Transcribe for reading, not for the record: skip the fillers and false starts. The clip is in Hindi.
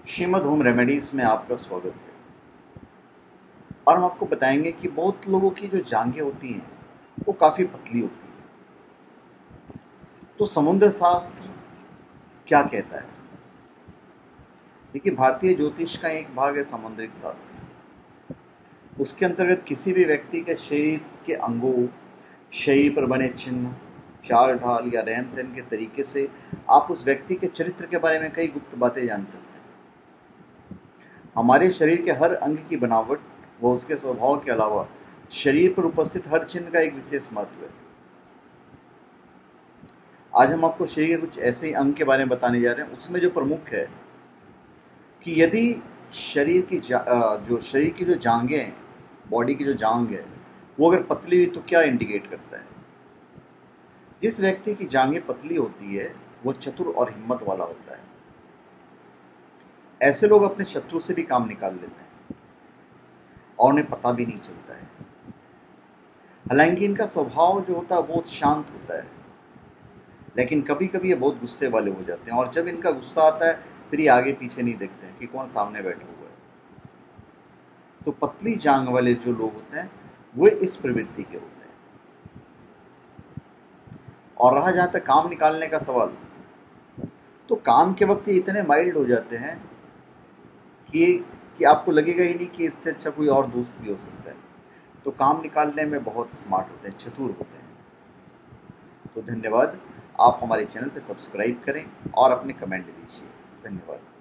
श्रीमद होम रेमेडीज़ में आपका स्वागत है। और हम आपको बताएंगे कि बहुत लोगों की जो जांघें होती हैं वो काफ़ी पतली होती हैं। तो समुद्र शास्त्र क्या कहता है? देखिए, भारतीय ज्योतिष का एक भाग है सामुद्रिक शास्त्र। उसके अंतर्गत किसी भी व्यक्ति के शरीर के अंगों, शरीर पर बने चिन्ह, चाल ढाल या रहन सहन के तरीके से आप उस व्यक्ति के चरित्र के बारे में कई गुप्त बातें जान सकते हैं। हमारे शरीर के हर अंग की बनावट व उसके स्वभाव के अलावा शरीर पर उपस्थित हर चिन्ह का एक विशेष महत्व है। आज हम आपको शरीर के कुछ ऐसे ही अंग के बारे में बताने जा रहे हैं। उसमें जो प्रमुख है कि यदि शरीर की जो शरीर की जो जांघें हैं, बॉडी की जो जांघ है, वो अगर पतली हुई तो क्या इंडिकेट करता है? जिस व्यक्ति की जांघें पतली होती है वो चतुर और हिम्मत वाला होता है। ऐसे लोग अपने शत्रु से भी काम निकाल लेते हैं और उन्हें पता भी नहीं चलता है। हालांकि इनका स्वभाव जो होता है बहुत शांत होता है, लेकिन कभी कभी ये बहुत गुस्से वाले हो जाते हैं और जब इनका गुस्सा आता है फिर ये आगे पीछे नहीं देखते हैं कि कौन सामने बैठा हुआ है। तो पतली जांघ वाले जो लोग होते हैं वो इस प्रवृत्ति के होते हैं। और रहा जहाँ तक काम निकालने का सवाल, तो काम के वक्त ये इतने माइल्ड हो जाते हैं कि कि आपको लगेगा ही नहीं कि इससे अच्छा कोई और दोस्त भी हो सकता है। तो काम निकालने में बहुत स्मार्ट होते हैं, चतुर होते हैं। तो धन्यवाद। आप हमारे चैनल पे सब्सक्राइब करें और अपने कमेंट दीजिए। धन्यवाद।